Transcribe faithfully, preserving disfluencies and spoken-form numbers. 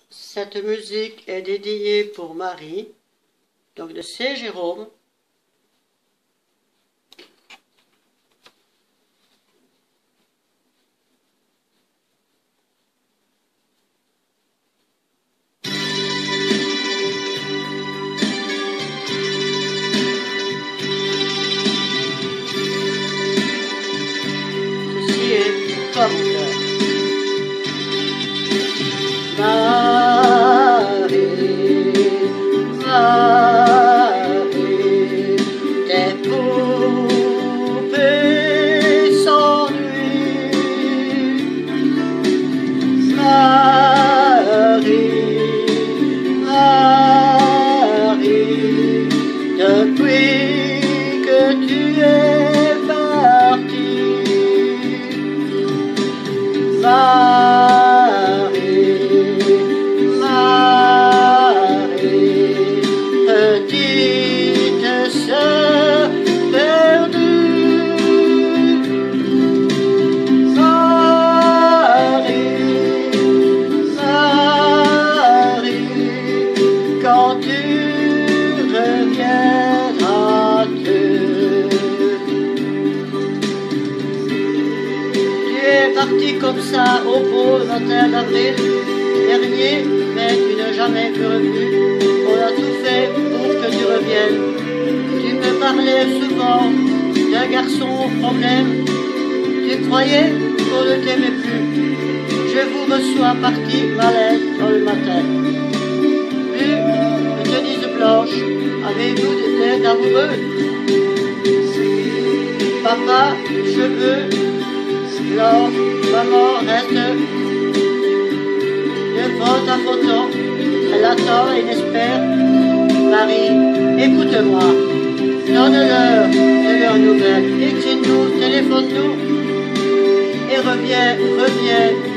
Cette musique est dédiée pour Marie, donc de C. Jérôme. Ceci est pour toi, mon cœur. Marie, Marie, tes poupées s'ennuient. Marie, Marie, depuis que tu es partie. Marie, petite sœur perdue. Marie, Marie, quand tu reviendras-tu? Tu es parti comme ça au beau matin d'avril dernier, mais tu n'as jamais plus revu. On a tout fait pour que tu reviennes. Tu me parlais souvent d'un garçon au problème. Tu croyais qu'on ne t'aimait plus. Je vous reçois parti malade dans le matin. Plus de Denise Blanche, avez-vous des têtes amoureuses? Papa, cheveux blancs, maman reste devant ta photo. Elle attend et espère. Marie, écoute-moi. Donne-leur de leurs nouvelles. Écris-nous, téléphone-nous. Et reviens, reviens.